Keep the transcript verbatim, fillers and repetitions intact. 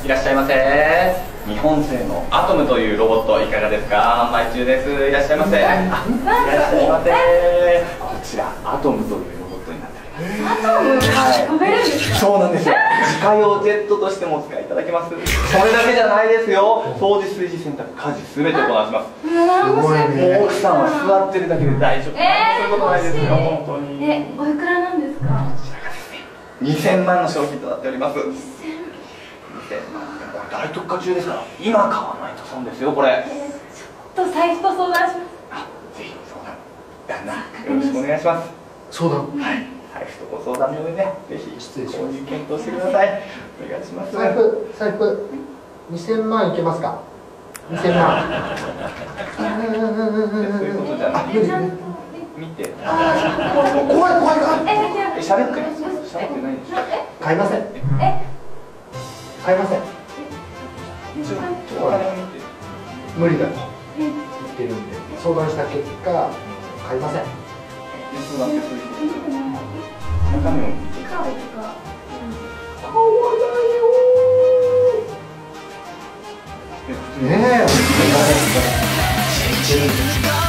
いらっしゃいませ。日本製のアトムというロボットいかがですか？販売中です。いらっしゃいませ。あ、いらっしゃいませ。こちらアトムというロボットになっております。アトム？はい。飛べるんですか？そうなんですよ。自家用ジェットとしてもお使いいただけます。それだけじゃないですよ。掃除、炊事、洗濯、家事すべてこなします。すごいね。奥さんは座ってるだけで大丈夫。そういうことないですよ。本当に。 え、おいくらなんですか？ こちらがですね、にせんまんの商品となっております。にせんまん。大特価中ですから、今買わないと損ですよ、これ。 えー、ちょっと財布と相談します。 あ、ぜひ相談。旦那、よろしくお願いします。 相談。 はい。財布とご相談の上でね、ぜひ購入検討してください。お願いします。 財布、財布、にせんまんいけますか？にせんまん。 そういうことじゃない。見て。 怖い怖い怖い。 え、喋ってる。喋ってないでしょ。 買いません。 え、 買いません。無理だと言ってるんで、相談した結果、買いません。 相談ってそういうこと中身を見て。 カードとか。 買わないよ。ねえ。